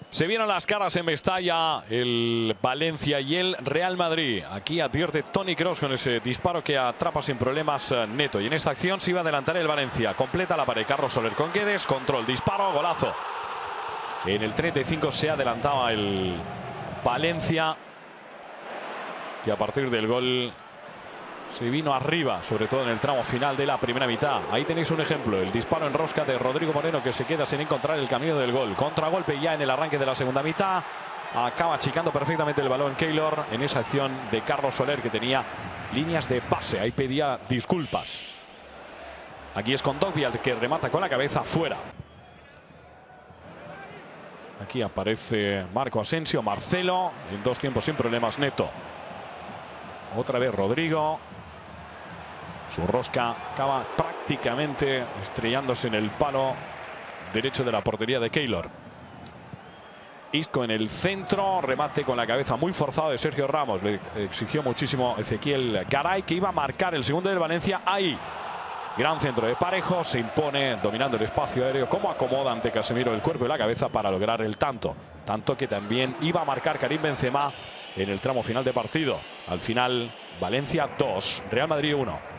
Se vieron las caras en Mestalla, el Valencia y el Real Madrid. Aquí advierte Toni Kroos con ese disparo que atrapa sin problemas Neto. Y en esta acción se iba a adelantar el Valencia. Completa la pared Carlos Soler con Guedes. Control, disparo, golazo. En el 35 se adelantaba el Valencia. Y a partir del gol se vino arriba, sobre todo en el tramo final de la primera mitad. Ahí tenéis un ejemplo, el disparo en rosca de Rodrigo Moreno, que se queda sin encontrar el camino del gol. Contragolpe ya en el arranque de la segunda mitad. Acaba achicando perfectamente el balón Keylor en esa acción de Carlos Soler, que tenía líneas de pase. Ahí pedía disculpas. Aquí es Kondogbia el que remata con la cabeza fuera. Aquí aparece Marco Asensio, Marcelo. En dos tiempos sin problemas Neto. Otra vez Rodrigo. Su rosca acaba prácticamente estrellándose en el palo derecho de la portería de Keylor. Isco en el centro, remate con la cabeza muy forzado de Sergio Ramos. Le exigió muchísimo Ezequiel Garay, que iba a marcar el segundo del Valencia. Ahí, gran centro de Parejo, se impone dominando el espacio aéreo. Como acomoda ante Casemiro el cuerpo y la cabeza para lograr el tanto. Tanto que también iba a marcar Karim Benzema en el tramo final de partido. Al final, Valencia 2, Real Madrid 1.